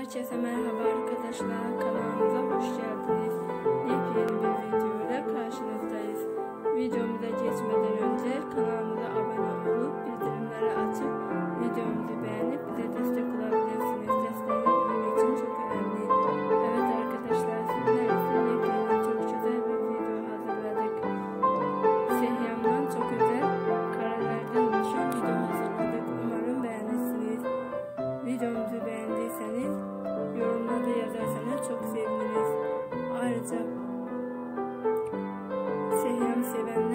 Herkese merhaba arkadaşlar, kanalımıza hoş geldiniz. Yepyeni bir video ile karşınızdayız. Videomuza geçmeden önce kanalımıza abone olup bildirimleri açıp videomuzu beğenip bize destek olabilirsiniz. Desteğiniz bizim için çok önemli. Evet arkadaşlar, sizler için yepyeni çok güzel bir video hazırladık. Sehyam'dan çok özel karelerden oluşan video hazırladık. Umarım beğenirsiniz. Videomuzu beğendiyseniz yorumlarda yazarsanız çok seviniriz. Ayrıca Sehyam sevenler